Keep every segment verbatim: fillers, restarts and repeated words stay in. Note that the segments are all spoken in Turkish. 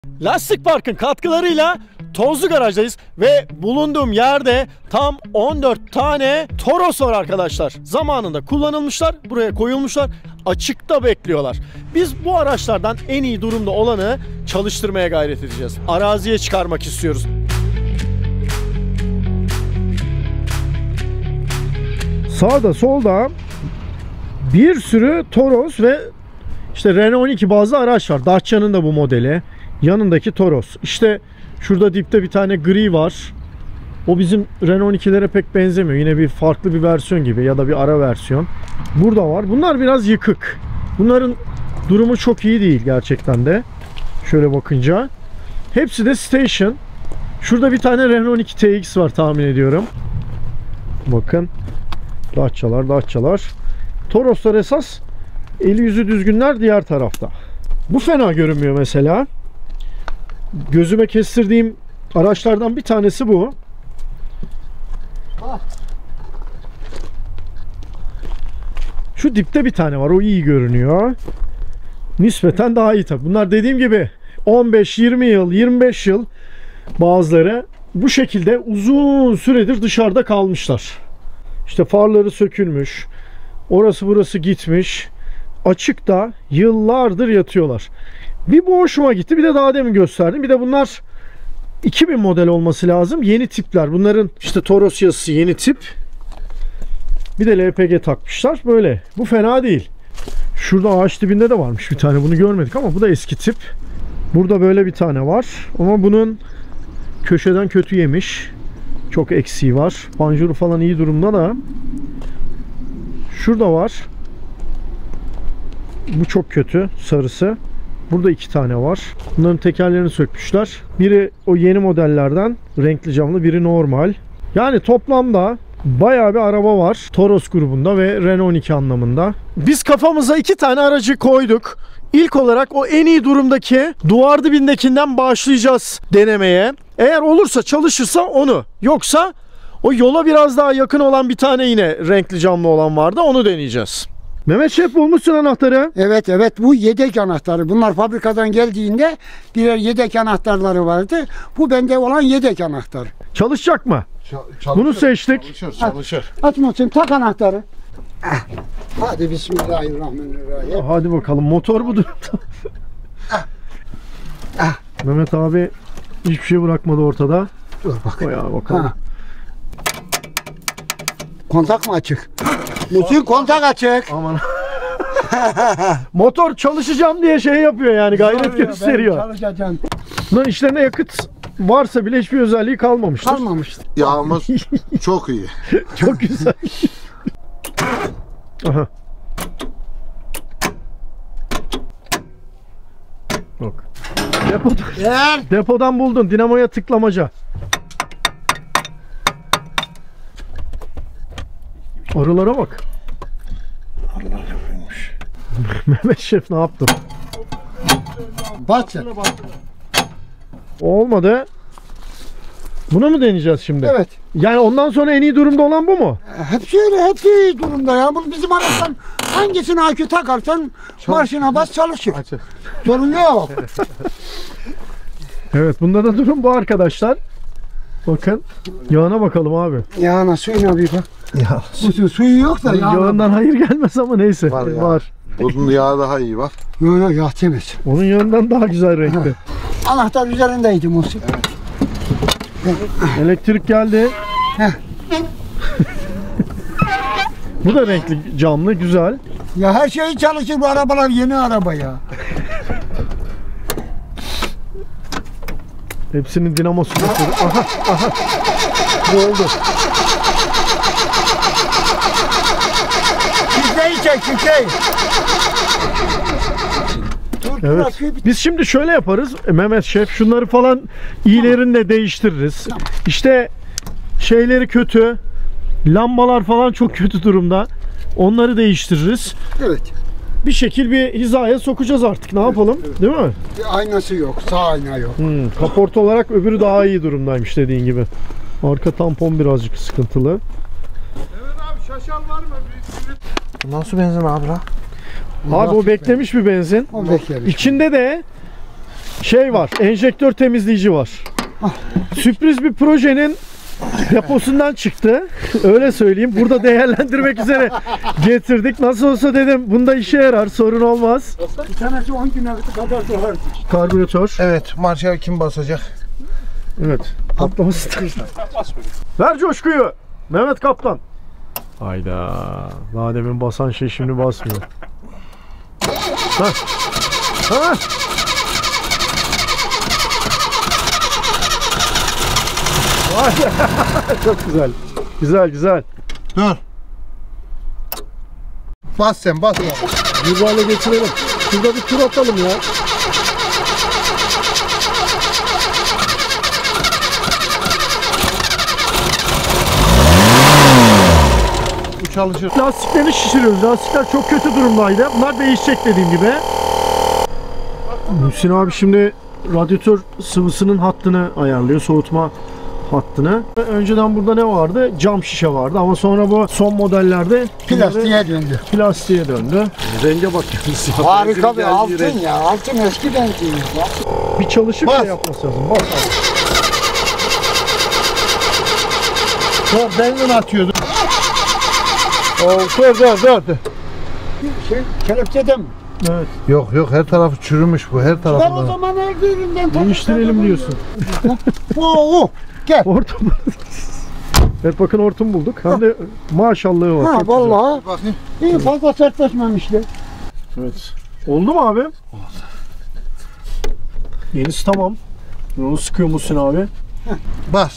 Lastik Park'ın katkılarıyla Tozlu Garaj'dayız ve bulunduğum yerde tam on dört tane Toros var arkadaşlar. Zamanında kullanılmışlar, buraya koyulmuşlar, açıkta bekliyorlar. Biz bu araçlardan en iyi durumda olanı çalıştırmaya gayret edeceğiz. Araziye çıkarmak istiyoruz. Sağda solda bir sürü Toros ve işte Renault on iki bazlı araç var. Dacia'nın da bu modeli. Yanındaki Toros. İşte şurada dipte bir tane gri var. O bizim Renault on ikilere pek benzemiyor. Yine bir farklı bir versiyon gibi ya da bir ara versiyon. Burada var. Bunlar biraz yıkık. Bunların durumu çok iyi değil gerçekten de. Şöyle bakınca. Hepsi de station. Şurada bir tane Renault on iki T X var tahmin ediyorum. Bakın. Dacia'lar, Dacia'lar. Toroslar esas eli yüzü düzgünler diğer tarafta. Bu fena görünmüyor mesela. Gözüme kestirdiğim araçlardan bir tanesi bu. Şu dipte bir tane var. O iyi görünüyor. Nispeten daha iyi tabi. Bunlar dediğim gibi on beş yirmi yıl, yirmi beş yıl bazıları bu şekilde uzun süredir dışarıda kalmışlar. İşte farları sökülmüş. Orası burası gitmiş. Açıkta yıllardır yatıyorlar. Bir bu hoşuma gitti. Bir de daha demin gösterdim. Bir de bunlar iki bin model olması lazım. Yeni tipler. Bunların işte Toros yazısı yeni tip. Bir de L P G takmışlar. Böyle. Bu fena değil. Şurada ağaç dibinde de varmış bir tane. Bunu görmedik ama bu da eski tip. Burada böyle bir tane var. Ama bunun köşeden kötü yemiş. Çok eksiği var. Panjuru falan iyi durumda da. Şurada var. Bu çok kötü. Sarısı. Burada iki tane var. Bunların tekerlerini sökmüşler. Biri o yeni modellerden renkli camlı, biri normal. Yani toplamda bayağı bir araba var Toros grubunda ve Renault on iki anlamında. Biz kafamıza iki tane aracı koyduk. İlk olarak o en iyi durumdaki duvar dibindekinden başlayacağız denemeye. Eğer olursa, çalışırsa onu. Yoksa o yola biraz daha yakın olan bir tane yine renkli camlı olan vardı. Onu deneyeceğiz. Mehmet Şef, bulmuşsun anahtarı. Evet evet, bu yedek anahtarı. Bunlar fabrikadan geldiğinde birer yedek anahtarları vardı. Bu bende olan yedek anahtar. Çalışacak mı? Çalışır, Bunu seçtik. Çalışır, çalışır. Aç Muhsin, tak anahtarı. Ah. Hadi bismillahirrahmanirrahim. Hadi bakalım, motor bu durumda. Ah. Ah. Mehmet abi hiçbir şey bırakmadı ortada. Dur bakayım. Bayağı bakalım. Ha. Kontak mı açık? Muhsin, kontak açık. Aman. Motor çalışacağım diye şey yapıyor yani, gayret gösteriyor. Çalışacağım. Bunların içlerine yakıt varsa bile hiçbir özelliği kalmamıştır. Kalmamıştır. Yağımız çok iyi. Çok güzel. Aha. Bak. Depodan, Gel. depodan buldun. Dinamoya tıklamaca. Arılara bak. Allah yapıyormuş. Mehmet Şef ne yaptın? Bak. Olmadı. Bunu mu deneyeceğiz şimdi? Evet. Yani ondan sonra en iyi durumda olan bu mu? Hepsi öyle, hepsi iyi durumda ya. Bu bizim araçtan hangisini akü takarsan marşına bas, çalışır. Sorun yok. Evet, bunda da durum bu arkadaşlar. Bakın. Yağına bakalım abi. Yağına, suyuna bir bak. Ya. Bu suyu yok da yağına. Yağından hayır gelmez ama neyse. Var ya. Var. Bunun yağı daha iyi bak. Yok yok, yağ temiz. Onun yağından daha güzel renkli. Anahtar üzerindeydi Muhsin. Elektrik geldi. Heh. Bu da renkli camlı, güzel. Ya her şey çalışır, bu arabalar yeni araba ya. Hepsinin dinamosu götürür. Aha, aha. Bu oldu. Şifreyi çek, şifreyi. Dur, dur, Evet. aküyü bir- Biz şimdi şöyle yaparız Mehmet Şef. Şunları falan iyilerini de değiştiririz. İşte şeyleri kötü. Lambalar falan çok kötü durumda. Onları değiştiririz. Evet. Bir şekil bir hizaya sokacağız artık. Ne yapalım? Değil mi? Bir aynası yok, sağ ayna yok. Hmm, kaporta olarak öbürü daha iyi durumdaymış dediğin gibi. Arka tampon birazcık sıkıntılı. Evet abi, şaşal var mı? Nasıl benzin abi la? Abi o beklemiş bir benzin. O beklemiş. İçinde de şey var. Enjektör temizleyici var. Sürpriz bir projenin deposundan çıktı. Öyle söyleyeyim. Burada değerlendirmek üzere getirdik. Nasıl olsa dedim bunda işe yarar. Sorun olmaz. Bir tanesi on güne kadar dolar. Karbüratör. Evet, marşa kim basacak? Evet. Patlaması. Ver coşkuyu. Mehmet Kaptan. Hayda. Daha demin basan şey şimdi basmıyor. Ha. Ha. Vay. Çok güzel. Güzel güzel. Dur. Bas sen, bas. Bir hale getirelim. Şurada bir tur atalım ya. Bu çalışır. Lastiklerini şişiriyoruz. Lastikler çok kötü durumdaydı. Bunlar değişecek dediğim gibi. Muhsin abi şimdi radyatör sıvısının hattını ayarlıyor. Soğutma hattını. Önceden burada ne vardı? Cam şişe vardı ama sonra bu son modellerde Plastiğe döndü. plastiğe döndü. Renge bak. Harika bir altın ya. Altın eski benziyor ya. Bir çalışıp Bas. şey yapması lazım. Bas abi. Dur, benzin atıyordu. Oh, dur, dur, dur. dur. Şey, kelepçede mi? Evet. Yok yok, her tarafı çürümüş bu, her Ben o tarafı. zaman her birinden Değiştirelim diyorsun. Oo, gel. Hortum. Evet bakın hortum bulduk. Hem de maşallahı var. Ha Çok güzel. vallahi Bakayım. iyi fazla sertleşmemişler. Evet. Oldu mu abi? Oldu. Yenisi tamam. Onu sıkıyor musun abi? Bas.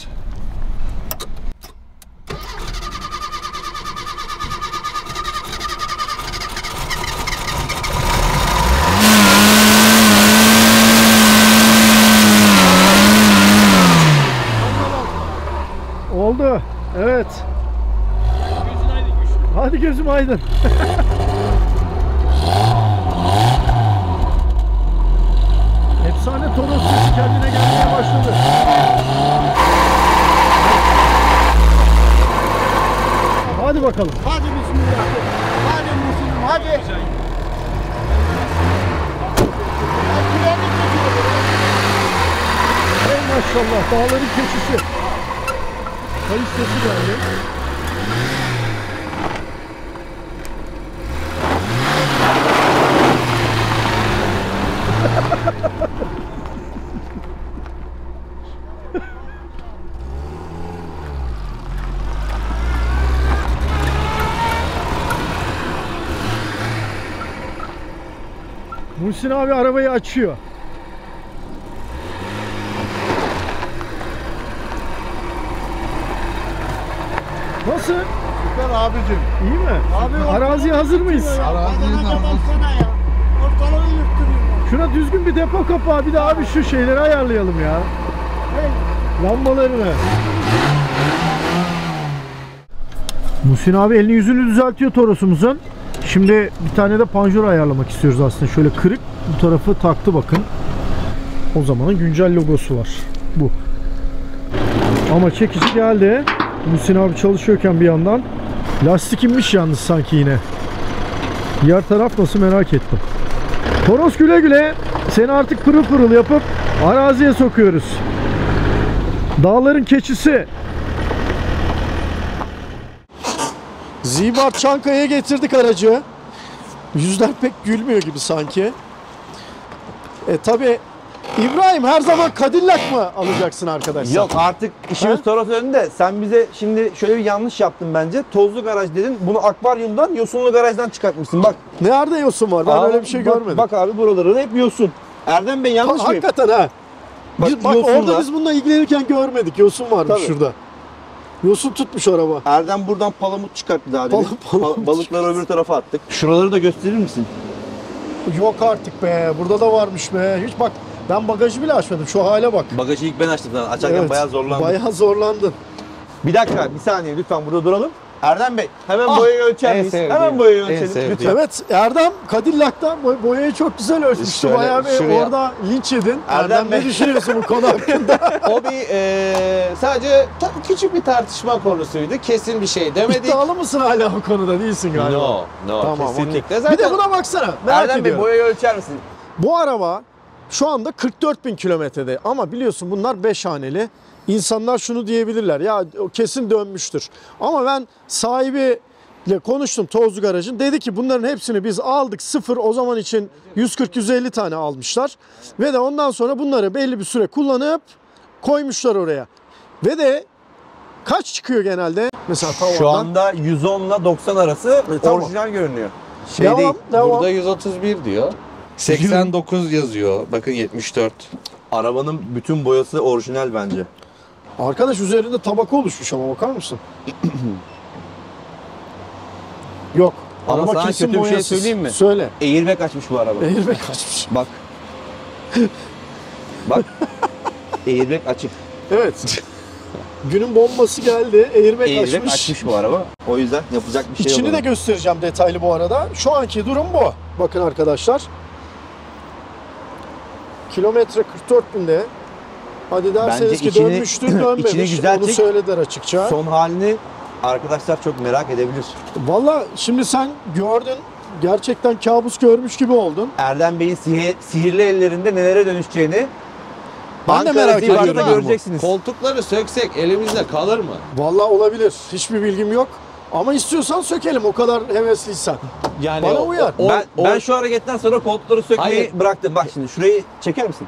Oldu. Evet. Hadi gözüm aydın. Efsane Toros sesi kendine gelmeye başladı. Hadi bakalım. Hadi bismillah. Hadi Müslüm hadi. Ey maşallah dağların keçisi. Kayıs sesi geldi. Muhsin abi arabayı açıyor. Nasıl? Süper abicim. İyi mi? Abi, Araziye hazır mıyız? Araziye Badana hazır. baksana ya. Ortalığı yırttırıyor. Şuna düzgün bir depo kapağı bir de abi şu şeyleri ayarlayalım ya. Lambalarını. Muhsin abi elini yüzünü düzeltiyor Toros'umuzun. Şimdi bir tane de panjur ayarlamak istiyoruz aslında. Şöyle kırık bu tarafı taktı bakın. O zamanın güncel logosu var. Bu. Ama çekici geldi. Muhsin abi çalışıyorken bir yandan. Lastik inmiş yalnız sanki yine. Diğer taraf nasıl merak ettim. Toros güle güle. Seni artık pırıl pırıl yapıp araziye sokuyoruz. Dağların keçisi. Zibar Çankaya'ya getirdik aracı. Yüzler pek gülmüyor gibi sanki. E tabi İbrahim her zaman Cadillac mı alacaksın arkadaşlar? Yok artık işimiz Ha? Toros önünde. Sen bize şimdi şöyle bir yanlış yaptın bence. Tozlu garaj dedin. Bunu akvaryumdan, yosunlu garajdan çıkartmışsın. Bak. Nerede yosun var? Ben Aa, öyle bir şey bak, görmedim. Bak abi buraları da hep yosun. Erdem Bey yanlış Ha, mıyım? hakikaten ha. Bak, Biz- Bak, yosun orada var. biz bununla ilgilenirken görmedik. Yosun varmış Tabii. şurada. Yosun tutmuş araba. Erdem buradan palamut çıkarttı daha demin. Pal- palamut Ba- Balıkları öbür tarafa attık. Şuraları da gösterir misin? Yok artık be. Burada da varmış be. Hiç bak ben bagajı bile açmadım. Şu hale bak. Bagajı ilk ben açtım zaten. Açarken Evet, bayağı zorlandım. Bayağı zorlandın. Bir dakika, bir saniye lütfen burada duralım. Erdem Bey, hemen Ah, boyayı ölçer en miyiz? sevdiğim, Hemen boyayı en ölçelim sevdiğim. lütfen. Evet Erdem Cadillac'tan boy- boyayı çok güzel ölçmüştü. Şöyle, Bayağı bir şuraya- orada linç yedin. Erdem Erdem, ne Bey. düşünüyorsun bu konu hakkında? O bir eee, sadece ta- küçük bir tartışma konusuydu. Kesin bir şey demedik. İddialı mısın hala bu konuda? Değilsin galiba. No, no, Tamam, kesinlikle. okey. Zaten Bir de buna baksana. Merak Erdem Bey ediyorum. boyayı ölçer misin? Bu araba şu anda kırk dört bin kilometrede ama biliyorsun bunlar beş haneli. İnsanlar şunu diyebilirler ya o kesin dönmüştür. Ama ben sahibiyle konuştum Tozlu Garaj'ın. Dedi ki bunların hepsini biz aldık sıfır, o zaman için yüz kırk yüz elli tane almışlar. Ve de ondan sonra bunları belli bir süre kullanıp koymuşlar oraya. Ve de kaç çıkıyor genelde? Mesela tavandan. Şu anda yüz on ile doksan arası E, tamam. orijinal görünüyor. Şey devam, değil. devam. Burada yüz otuz bir diyor. seksen dokuz yazıyor. Bakın yetmiş dört. Arabanın bütün boyası orijinal bence. Arkadaş üzerinde tabaka oluşmuş ama bakar mısın? Yok. Ama araba sana kesin kötü bir şey boyasız. söyleyeyim mi? Söyle. Airbag açmış bu araba. Airbag kaçmış. Bak. Bak. Airbag açık. Evet. Günün bombası geldi. Airbag, Airbag açmış. açmış bu araba. O yüzden yapacak bir şey İçini yok. de göstereceğim detaylı bu arada. Şu anki durum bu. Bakın arkadaşlar. Kilometre kırk dört binde. Hadi derseniz Bence ki içini- dönmüştür, dönmemiş. içini güzel Onu çek. söylediler açıkça. Son halini arkadaşlar çok merak edebilir. Valla şimdi sen gördün. Gerçekten kabus görmüş gibi oldun. Erdem Bey'in sihir, sihirli ellerinde nelere dönüşeceğini Ben de Ankara merak Zivar'da ediyorum. göreceksiniz. Koltukları söksek elimizde kalır mı? Valla olabilir. Hiçbir bilgim yok. Ama istiyorsan sökelim o kadar hevesliysen. Yani Bana o- uyar. o- ben, o- ben şu hareketten sonra koltukları sökmeyi Hayır. bıraktım. Bak şimdi şurayı çeker misin?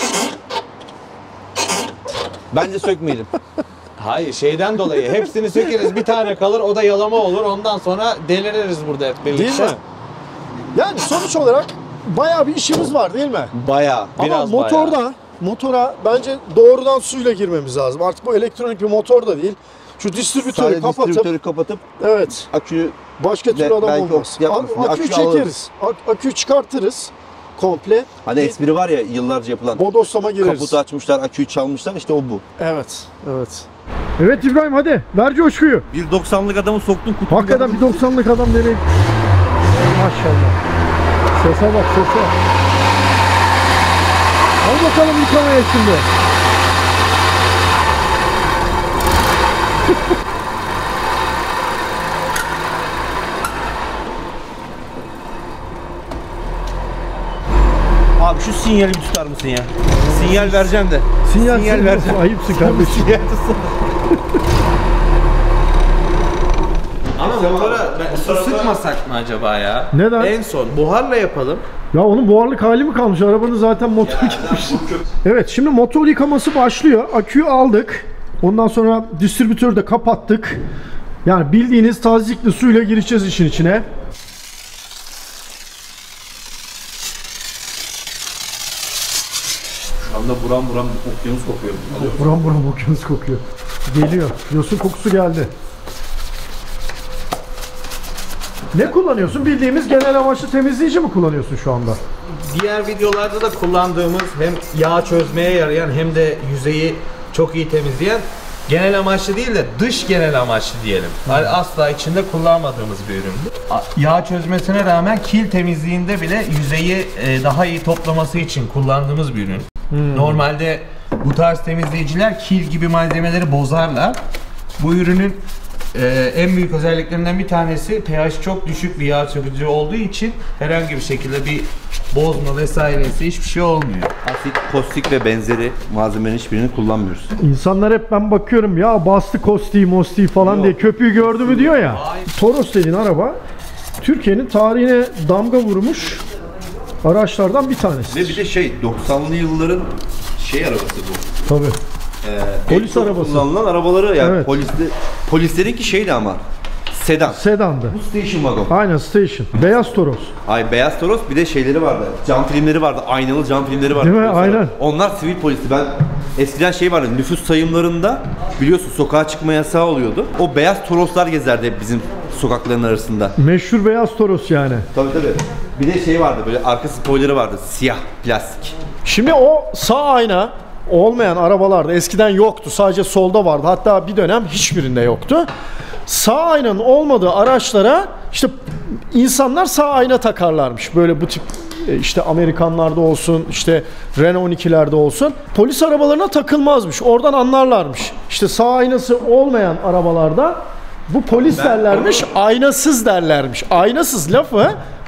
Bence sökmeyelim. Hayır, şeyden dolayı hepsini sökeriz, bir tane kalır, o da yalama olur, ondan sonra deliririz burada hep birlikte. Değil mi? Yani sonuç olarak bayağı bir işimiz var değil mi? Bayağı. Ama Biraz motorda, bayağı. motora bence doğrudan suyla girmemiz lazım. Artık bu elektronik bir motor da değil. Şu distribütörü Sadece kapatıp, distribütörü kapatıp evet, aküyü başka türlü Ve adam belki olmaz. o- yapmasın. Ak- Aküyü Aküyü çekeriz. Ak- aküyü çıkartırız komple. hani espri var ya yıllarca yapılan. Bodoslama gireriz. Kaputu açmışlar, aküyü çalmışlar, işte o bu. Evet, evet. Evet İbrahim hadi ver coşkuyu. bir doksanlık adamı soktun kutuyu. Hakikaten bir doksanlık adam nereye? Maşallah. Sese bak sese. Al bakalım yıkamaya şimdi. Abi şu sinyali bir tutar mısın ya? Sinyal vereceğim de. Sinyal, Sinyal sinyal vereceğim. Ayıpsın kardeşim. Sinyal tutsana. Ama bunlara su sıkmasak mı acaba ya? Neden? En son buharla yapalım. Ya onun buharlık hali mi kalmış? Arabanın zaten motoru gitmiş. Evet şimdi motor yıkaması başlıyor. Aküyü aldık. Ondan sonra distribütörü de kapattık. Yani bildiğiniz tazikli suyla gireceğiz işin içine. Şu anda buram buram okyanus kokuyor. Buram buram okyanus kokuyor. Geliyor. Yosun kokusu geldi. Ne kullanıyorsun? Bildiğimiz genel amaçlı temizleyici mi kullanıyorsun şu anda? Diğer videolarda da kullandığımız hem yağ çözmeye yarayan hem de yüzeyi çok iyi temizleyen genel amaçlı değil de dış genel amaçlı diyelim. Yani asla içinde kullanmadığımız bir üründü. A- Yağ çözmesine rağmen kil temizliğinde bile yüzeyi e, daha iyi toplaması için kullandığımız bir ürün. Normalde bu tarz temizleyiciler kil gibi malzemeleri bozarlar. Bu ürünün e, en büyük özelliklerinden bir tanesi pH çok düşük bir yağ çökücü olduğu için herhangi bir şekilde bir bozma vesairesi hiçbir şey olmuyor. Asit, kostik ve benzeri malzemenin hiçbirini kullanmıyoruz. İnsanlar hep ben bakıyorum ya bastı kostiği mostiği falan Yok. diye köpüğü gördü mü diyor ya. Hayır. Toros dediğin araba Türkiye'nin tarihine damga vurmuş araçlardan bir tanesi. Ve bir de şey doksanlı yılların şey arabası bu. Tabii. Ee, Polis en çok arabası. Kullanılan arabaları yani Evet. polisli, polislerinki şeydi ama sedan. Sedan'dı. Bu station wagon. Aynen station. Beyaz Toros. Ay beyaz Toros bir de şeyleri vardı. Cam filmleri vardı. Aynalı cam filmleri vardı. Değil mi? Polis Aynen. araba. Onlar sivil polisti. Ben eskiden şey vardı. Nüfus sayımlarında biliyorsun sokağa çıkma yasağı oluyordu. O beyaz Toroslar gezerdi hep bizim sokakların arasında. Meşhur Beyaz Toros yani. Tabii tabii. Bir de şey vardı böyle arka spoilerı vardı. Siyah plastik. Şimdi o sağ ayna olmayan arabalarda eskiden yoktu. Sadece solda vardı. Hatta bir dönem hiçbirinde yoktu. Sağ aynanın olmadığı araçlara işte insanlar sağ ayna takarlarmış. Böyle bu tip e, işte Amerikanlarda olsun, işte Renault on ikilerde olsun. Polis arabalarına takılmazmış. Oradan anlarlarmış. İşte sağ aynası olmayan arabalarda bu polis derlermiş, aynasız derlermiş. Aynasız lafı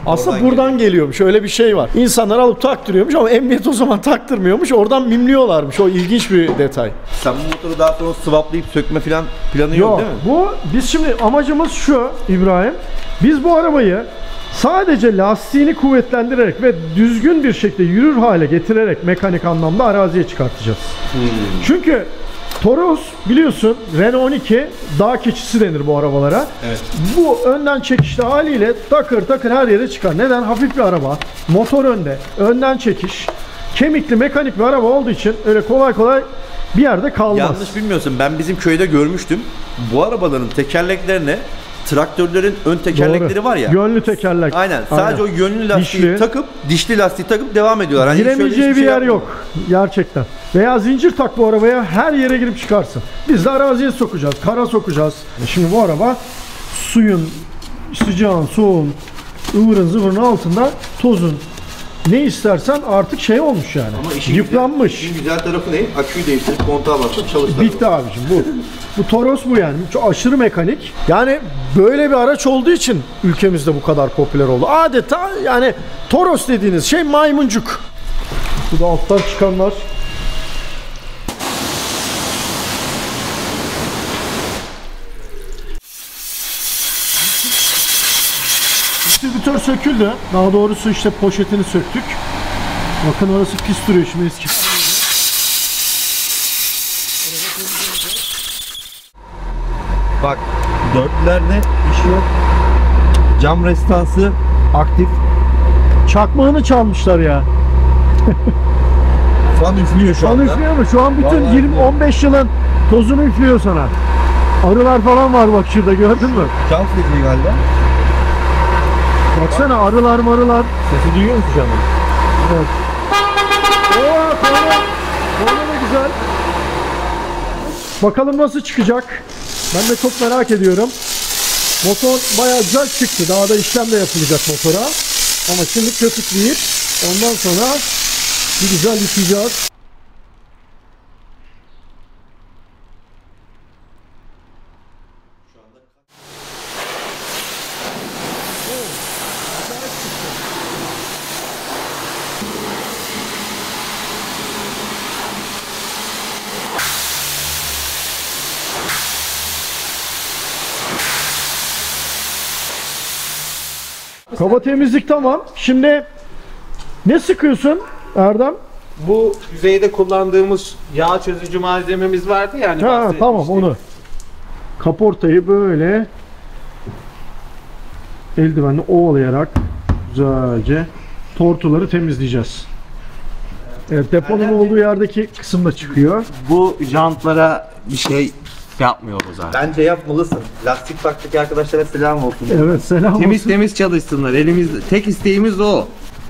Aslında Oradan buradan geliyormuş. Öyle bir şey var. İnsanlar alıp taktırıyormuş ama emniyet o zaman taktırmıyormuş. Oradan mimliyorlarmış. O ilginç bir detay. Sen bu motoru daha sonra swaplayıp sökme falan planı yok, Yok. değil mi? Bu biz şimdi amacımız şu İbrahim. Biz bu arabayı sadece lastiğini kuvvetlendirerek ve düzgün bir şekilde yürür hale getirerek mekanik anlamda araziye çıkartacağız. Hmm. Çünkü Toros biliyorsun Renault on iki dağ keçisi denir bu arabalara. Evet. Bu önden çekişli haliyle takır takır her yere çıkar. Neden? Hafif bir araba, motor önde, önden çekiş, kemikli mekanik bir araba olduğu için öyle kolay kolay bir yerde kalmaz. Yanlış bilmiyorsun. Ben bizim köyde görmüştüm. Bu arabaların tekerleklerine traktörlerin ön tekerlekleri Doğru. var ya. Yönlü tekerlek. Aynen. Sadece Aynen. o yönlü lastiği Dişli. takıp, dişli lastiği takıp devam ediyorlar. Hani hiç öyle Giremeyeceği hiçbir bir şey yer yapmıyor. yok gerçekten. Veya zincir tak bu arabaya, her yere girip çıkarsın. Biz de araziye sokacağız, kara sokacağız. E Şimdi bu araba suyun, sıcağın, soğuğun, ıvırın zıvırın altında tozun ne istersen artık şey olmuş yani. Ama işin yıpranmış. Güzel, işin güzel tarafı ne? Aküyü değiştirip kontağa basıp çalıştırıyor. Bitti abicim bu. Bu Toros bu yani. Çok aşırı mekanik. Yani böyle bir araç olduğu için ülkemizde bu kadar popüler oldu. Adeta yani Toros dediğiniz şey maymuncuk. Bu da alttan çıkanlar. Distribütör söküldü. Daha doğrusu işte poşetini söktük. Bakın orası pis duruyor şimdi eski. Bak, dörtlerde iş yok. Cam restansı aktif. Çakmağını çalmışlar ya. Fan üflüyor şu Fan anda. üflüyor mu? Şu an bütün Vallahi yirmi on beş yılın tozunu üflüyor sana. Arılar falan var bak şurada, gördün mü? Şans dediği galiba. Baksana arılar marılar. Sesi duyuyor musun canım? Evet. Oo, konu. Konu da güzel. Bakalım nasıl çıkacak. Ben de çok merak ediyorum. Motor bayağı güzel çıktı. Daha da işlem de yapılacak motora. Ama şimdi köpükleyip ondan sonra bir güzel yıkayacağız. Kaba temizlik tamam. Şimdi ne sıkıyorsun Erdem? Bu yüzeyde kullandığımız yağ çözücü malzememiz vardı yani. Ha tamam onu. Kaportayı böyle eldivenle ovalayarak güzelce tortuları temizleyeceğiz. Evet, deponun olduğu yerdeki kısım da çıkıyor. Bu jantlara bir şey yapmıyoruz abi. Bence yapmalısın. Lastik parktaki arkadaşlara selam olsun. Evet, selam Temiz olsun. temiz çalışsınlar. Elimizde tek isteğimiz o.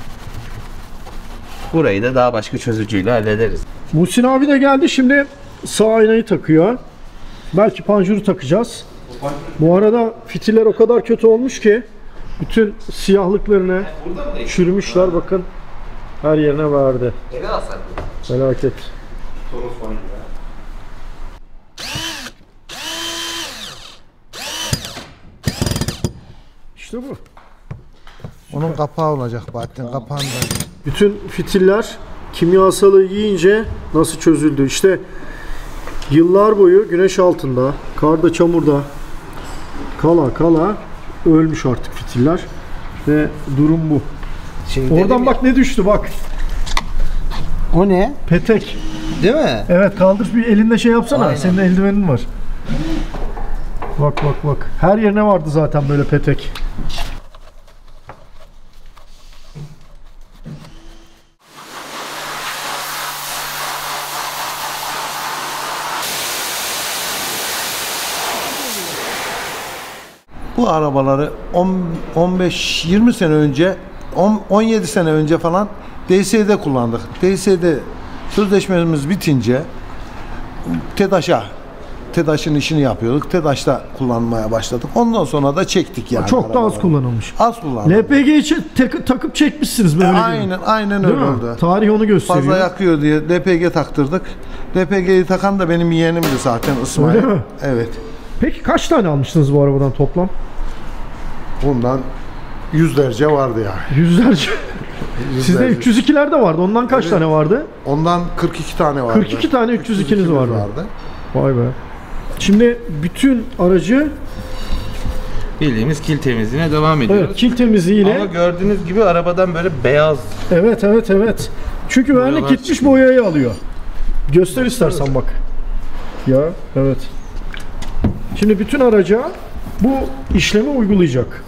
Burayı da daha başka çözücüyle hallederiz. Muhsin abi de geldi, şimdi sağ aynayı takıyor. Belki panjuru takacağız. Bu arada fitiller o kadar kötü olmuş ki bütün siyahlıklarını çürümüşler, bakın her yerine verdi. Felaket. İşte bu. Onun kapağı olacak Bahattin, kapağında. Bütün fitiller kimyasalı yiyince nasıl çözüldü? İşte yıllar boyu güneş altında, karda, çamurda kala kala ölmüş artık fitiller ve durum bu. Şimdi Oradan bak ne düştü bak. O ne? Petek. değil mi? Evet, kaldır bir elinde şey yapsana. Aynen. Senin eldivenin var. Bak bak bak. Her yerine vardı zaten böyle petek. Bu arabaları on beş yirmi sene önce, on yedi sene önce falan D S'de kullandık. D S'de sözleşmemiz bitince TEDAŞ'a, TEDAŞ'ın işini yapıyorduk. TEDAŞ'ta kullanmaya başladık. Ondan sonra da çektik yani. Çok da az arabaları. kullanılmış. Az kullandık. L P G'yi çe- tek- takıp çekmişsiniz böyle. E, değil mi? aynen, aynen Değil öyle mi? oldu. Tarih onu gösteriyor. Fazla yakıyor diye L P G taktırdık. L P G'yi takan da benim yeğenimdi zaten, İsmail. Öyle mi? Evet. Peki kaç tane almıştınız bu arabadan toplam? Bundan yüzlerce vardı yani. Yüzlerce. Sizde Yüzlerce. üç yüz ikiler de vardı. Ondan kaç Evet. tane vardı? Ondan kırk iki tane vardı. kırk iki tane üç yüz ikiniz vardı. vardı. Vay be. Şimdi bütün aracı Bildiğimiz kil temizliğine devam ediyoruz. evet, kil temizliğiyle. Ama gördüğünüz gibi arabadan böyle beyaz. Evet evet evet. Çünkü vernik Boyalar gitmiş çıkıyor. boyayı alıyor. Göster istersen bak. Ya evet. Şimdi bütün araca bu işlemi uygulayacak.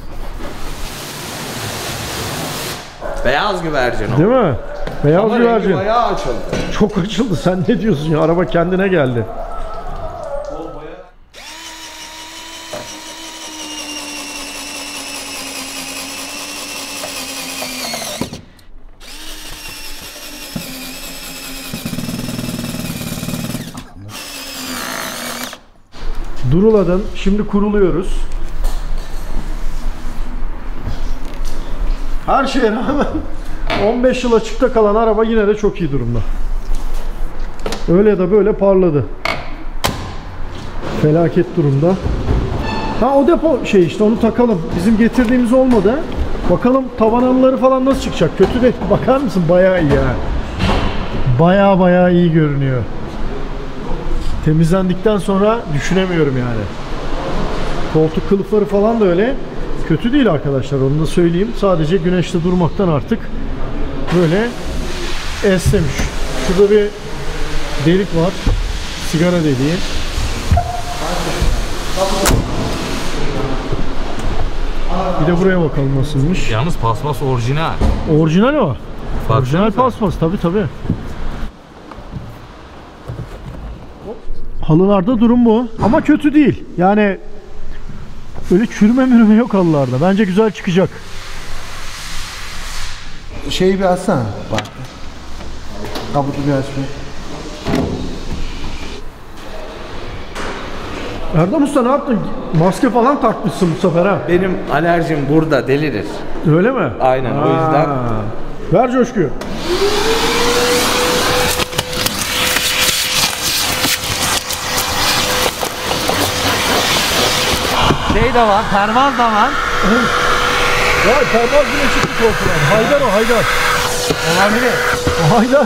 Beyaz güvercin o. Değil mi? Beyaz Ama rengi güvercin. bayağı açıldı. Çok açıldı. Sen ne diyorsun ya? Araba kendine geldi. Duruladın. Şimdi kuruluyoruz. Her şeye rağmen on beş yıl açıkta kalan araba yine de çok iyi durumda. Öyle de böyle parladı. Felaket durumda. Ha o depo şey işte onu takalım. Bizim getirdiğimiz olmadı. Bakalım tavan anıları falan nasıl çıkacak. Kötü de bakar mısın? Bayağı iyi ya. Bayağı bayağı iyi görünüyor. Temizlendikten sonra düşünemiyorum yani. Koltuk kılıfları falan da öyle. Kötü değil arkadaşlar, onu da söyleyeyim. Sadece güneşte durmaktan artık böyle esnemiş. Şurada bir delik var. Sigara deliği. Bir de buraya bakalım nasılmış. Yalnız paspas orijinal. Orijinal o. Orijinal Baksanıza. paspas tabi tabi. Halılarda durum bu. Ama kötü değil. Yani öyle çürüme mürüme yok halılarda. Bence güzel çıkacak. Şeyi bir açsana. Bak. Kaputu bir aç bir. Erdem Usta ne yaptın? Maske falan takmışsın bu sefer ha. Benim alerjim burada delirir. Öyle mi? Aynen, o yüzden- Ver coşkuyu. Şey de var, pervaz da var. Ya pervaz bile çıktı korkudan. Haydar o Haydar. Olabilir. O Haydar.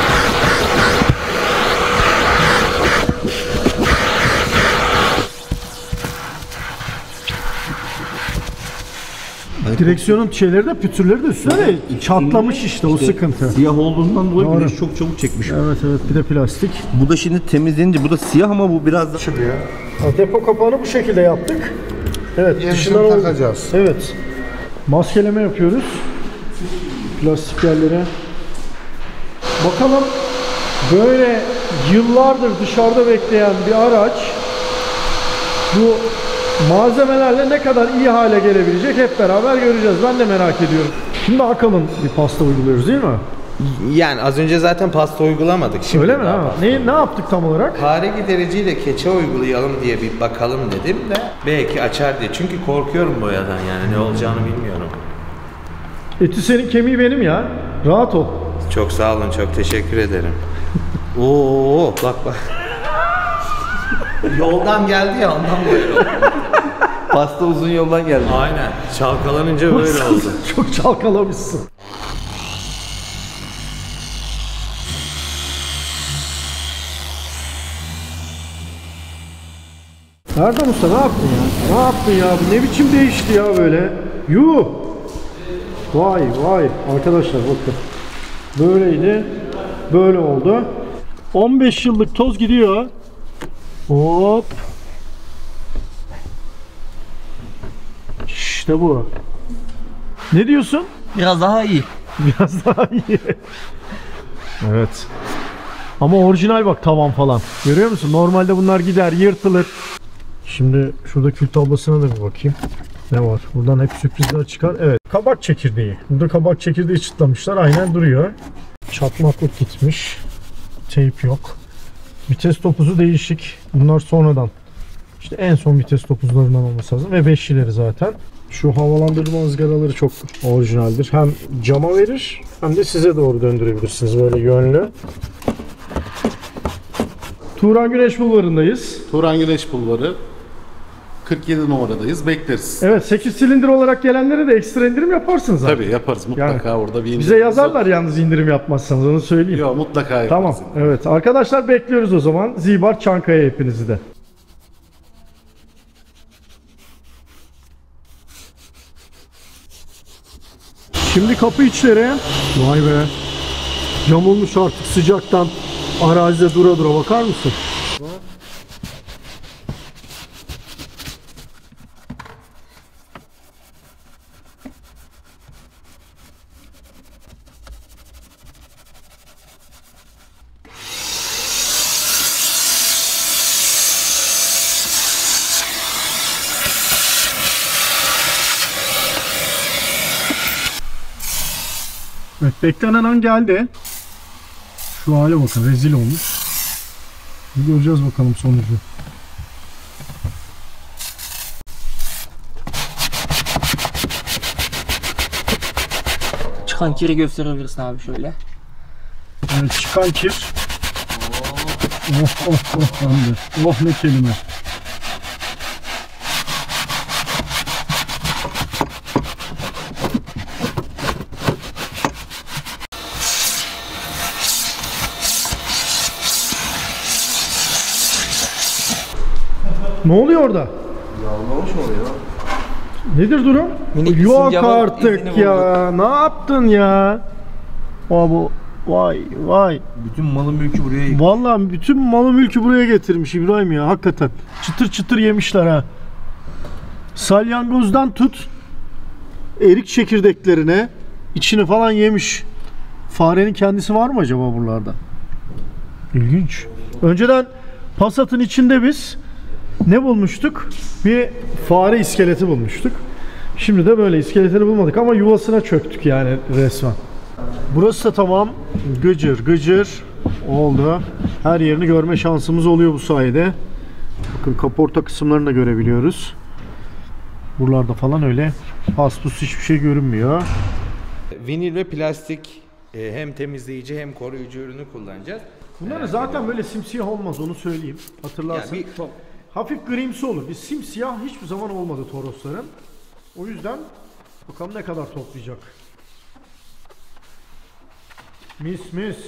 Direksiyonun şeyleri de pütürleri de üstüne de çatlamış işte, o sıkıntı. Siyah olduğundan dolayı Doğru. güneş çok çabuk çekmiş. Evet evet, bir de plastik. Bu da şimdi temizlenince bu da siyah ama bu biraz da Ha, depo kapağını bu şekilde yaptık. Evet, Yenisini dışından oldu. takacağız. Evet. Maskeleme yapıyoruz. Plastik yerlere. Bakalım böyle yıllardır dışarıda bekleyen bir araç bu malzemelerle ne kadar iyi hale gelebilecek hep beraber göreceğiz. Ben de merak ediyorum. Şimdi daha kalın bir pasta uyguluyoruz değil mi? Yani az önce zaten pasta uygulamadık. Şimdi Öyle mi? daha Ha? pasta. Ne, ne yaptık tam olarak? Fare gidericiyle keçe uygulayalım diye bir bakalım dedim de belki açar diye. Çünkü korkuyorum boyadan, yani ne olacağını bilmiyorum. Eti senin, kemiği benim ya. Rahat ol. Çok sağ olun, çok teşekkür ederim. Oo bak bak. Yoldan geldi ya, ondan böyle oldu. pasta uzun yoldan geldi. Aynen. Çalkalanınca böyle oldu. Çok çalkalamışsın. Erdem Usta ne yaptın ya? Ne yaptın ya? Bu ne biçim değişti ya böyle? Yuh! Vay vay arkadaşlar bakın. Böyleydi. Böyle oldu. on beş yıllık toz gidiyor. Hop. İşte bu. Ne diyorsun? Biraz daha iyi. Biraz daha iyi. Evet. Ama orijinal bak, tavan falan. Görüyor musun? Normalde bunlar gider, yırtılır. Şimdi şurada kül tablasına da bir bakayım. Ne var? Buradan hep sürprizler çıkar. Evet. Kabak çekirdeği. Burada kabak çekirdeği çıtlamışlar. Aynen duruyor. Çatmaklık gitmiş. Teyp yok. Vites topuzu değişik. Bunlar sonradan. İşte en son vites topuzlarından olması lazım. Ve beşlileri zaten. Şu havalandırma ızgaraları çok orijinaldir. Hem cama verir hem de size doğru döndürebilirsiniz böyle yönlü. Turan Güneş Bulvarı'ndayız. Turan Güneş Bulvarı. kırk yedi numaradayız. Bekleriz. Evet, sekiz silindir olarak gelenlere de ekstra indirim yaparsınız zaten. Tabii yaparız mutlaka Yani orada bir indirim. Bize yazarlar yalnız indirim yapmazsanız, onu söyleyeyim. Yok, mutlaka yaparız. Tamam. Evet. Arkadaşlar bekliyoruz o zaman. Zibar Çankaya hepinizi de. Şimdi kapı içleri. Vay be. Yamulmuş artık sıcaktan. Arazide dura dura, bakar mısın? Evet, beklenen an geldi. Şu hale bakın, rezil olmuş. Göreceğiz bakalım sonucu. Çıkan kiri gösterebilirsin abi şöyle. Evet, çıkan kir. Oh oh oh Hamdi. Oh ne kelime. Ne oluyor orada? Yağlamış mı oluyor? Nedir durum? Minik Yok sincapın artık izini ya. Ne yaptın ya? Abi vay vay. Bütün malın mülkü buraya. Vallahi bütün malı mülkü buraya getirmiş İbrahim ya, hakikaten. Çıtır çıtır yemişler ha. Salyangozdan tut erik çekirdeklerine, içini falan yemiş. Farenin kendisi var mı acaba buralarda? İlginç. Önceden Passat'ın içinde biz ne bulmuştuk? Bir fare iskeleti bulmuştuk. Şimdi de böyle iskeletini bulmadık ama yuvasına çöktük yani resmen. Burası da tamam. Gıcır gıcır oldu. Her yerini görme şansımız oluyor bu sayede. Bakın kaporta kısımlarını da görebiliyoruz. Buralarda falan öyle paspus hiçbir şey görünmüyor. Vinil ve plastik e, hem temizleyici hem koruyucu ürünü kullanacağız. Bunları zaten böyle simsiyah olmaz, onu söyleyeyim. Hatırlarsın. Yani bir top. Hafif grimsi olur. Bir simsiyah hiçbir zaman olmadı Torosların. O yüzden bakalım ne kadar toplayacak. Mis mis.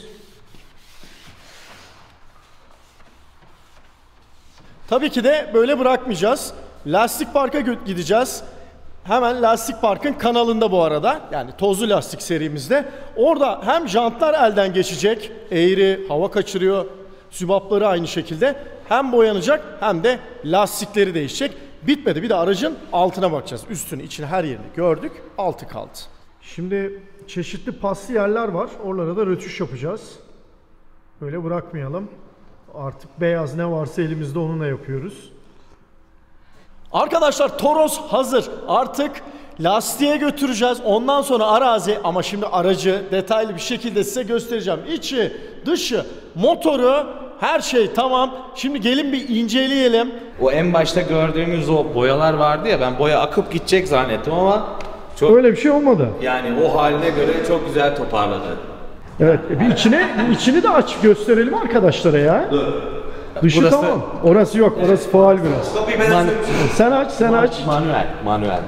Tabii ki de böyle bırakmayacağız. Lastik Park'a gideceğiz. Hemen Lastik Park'ın kanalında bu arada. Yani tozlu lastik serimizde. Orada hem jantlar elden geçecek. Eğri, hava kaçırıyor. Sübapları aynı şekilde. Hem boyanacak hem de lastikleri değişecek. Bitmedi. Bir de aracın altına bakacağız. Üstünü, içini, her yerini gördük. Altı kaldı. Şimdi çeşitli paslı yerler var. Oralara da rötuş yapacağız. Böyle bırakmayalım. Artık beyaz ne varsa elimizde onunla yapıyoruz. Arkadaşlar Toros hazır. Artık lastiğe götüreceğiz. Ondan sonra arazi, ama şimdi aracı detaylı bir şekilde size göstereceğim. İçi, dışı, motoru, her şey tamam. Şimdi gelin bir inceleyelim. O en başta gördüğümüz o boyalar vardı ya, ben boya akıp gidecek zannettim ama çok, Öyle bir şey olmadı. yani o haline göre çok güzel toparladı. Evet, bir içine, içini de aç gösterelim arkadaşlara ya. Dışı Burası- tamam. Orası yok, orası faal biraz. Kapıyı ben Man- Sen aç, sen aç. Manuel, manuel.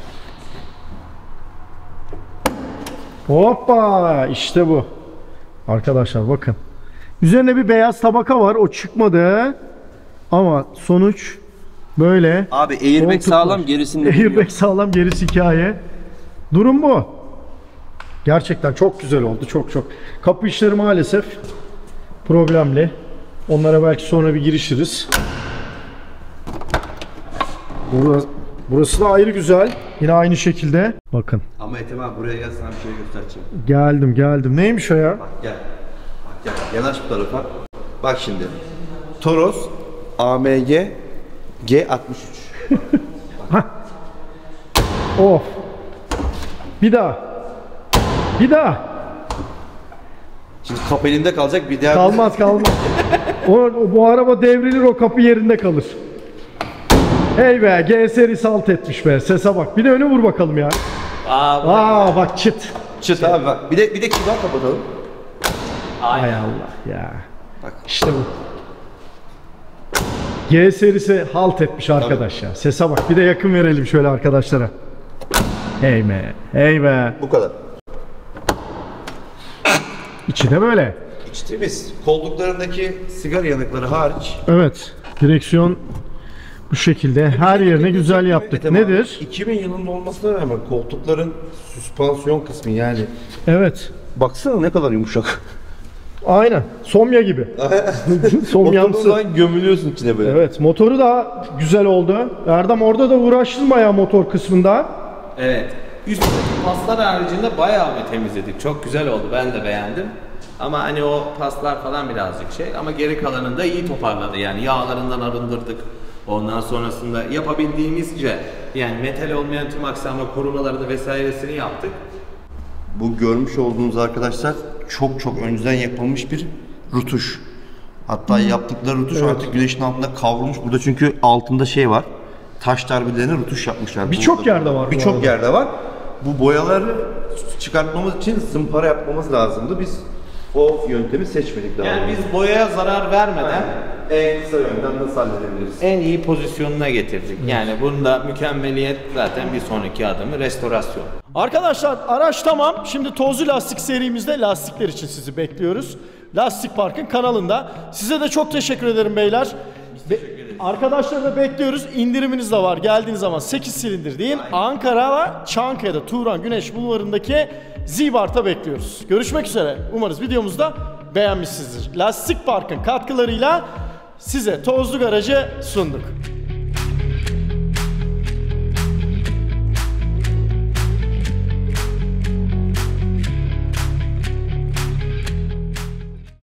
Hoppa, işte bu. Arkadaşlar bakın. Üzerine bir beyaz tabaka var, o çıkmadı. Ama sonuç böyle. Abi airbag Koltuk sağlam, var. gerisinde Airbag sağlam, gerisi hikaye. Durum bu. Gerçekten çok güzel oldu, çok çok. Kapı işleri maalesef problemli. Onlara belki sonra bir girişiriz. Burası, burası da ayrı güzel. Yine aynı şekilde. Bakın. Ama Ethem abi buraya gel, sana bir şey göstereceğim. Geldim geldim. Neymiş o ya? Bak gel. Bak gel. Yanaş bu tarafa. Bak şimdi. Toros A M G G altmış üç. Of. Bir daha. Bir daha. Şimdi kapı elinde kalacak, bir daha. Kalmaz kalmaz. o, o- bu araba devrilir, o kapı yerinde kalır. Hey be, G serisi alt etmiş be. Sese bak. Bir de öne vur bakalım ya. Aa, Aa bak çıt. Çıt abi bak. Bir de bir de kibar kapatalım. Hay Allah ya. Bak. İşte bu. G serisi halt etmiş arkadaş ya. Sese bak. Bir de yakın verelim şöyle arkadaşlara. Hey be. Hey be. Bu kadar. İçi de böyle. İç temiz. Kolluklarındaki sigara yanıkları hariç. Evet. Direksiyon bu şekilde. Her yerine güzel yaptık. Nedir? iki bin yılında olmasına rağmen koltukların süspansiyon kısmı yani. Evet. Baksana ne kadar yumuşak. Aynen. Somya gibi. Somyamsı. Motorundan gömülüyorsun içine böyle. Evet. Motoru da güzel oldu. Erdem orada da uğraştın bayağı motor kısmında. Evet. Üstteki paslar haricinde bayağı bir temizledik. Çok güzel oldu. Ben de beğendim. Ama hani o paslar falan birazcık şey. Ama geri kalanını da iyi toparladı. Yani yağlarından arındırdık. Ondan sonrasında yapabildiğimizce yani metal olmayan tüm aksama korumaları da vesairesini yaptık. Bu görmüş olduğunuz arkadaşlar çok çok önceden yapılmış bir rutuş. Hatta yaptıkları rutuş Evet. artık güneşin altında kavrulmuş. Burada çünkü altında şey var. Taş darbelerine rutuş yapmışlar. Birçok Burada- yerde var bu Birçok arada. yerde var. Bu boyaları çıkartmamız için zımpara yapmamız lazımdı. Biz o yöntemi seçmedik daha. Yani biz boyaya zarar vermeden en kısa yönden nasıl halledebiliriz? en iyi pozisyonuna getirdik. Yani bunda mükemmeliyet zaten bir sonraki adımı restorasyon. Arkadaşlar araç tamam. Şimdi tozlu lastik serimizde lastikler için sizi bekliyoruz. Lastik Park'ın kanalında. Size de çok teşekkür ederim beyler. Be Arkadaşları da bekliyoruz. İndiriminiz de var. Geldiğiniz zaman sekiz silindir deyin. Ankara'da, Çankaya'da, Turan Güneş Bulvarı'ndaki Z-Bart'a bekliyoruz. Görüşmek üzere. Umarız videomuzu da beğenmişsinizdir. Lastik Park'ın katkılarıyla size Tozlu Garaj'ı sunduk.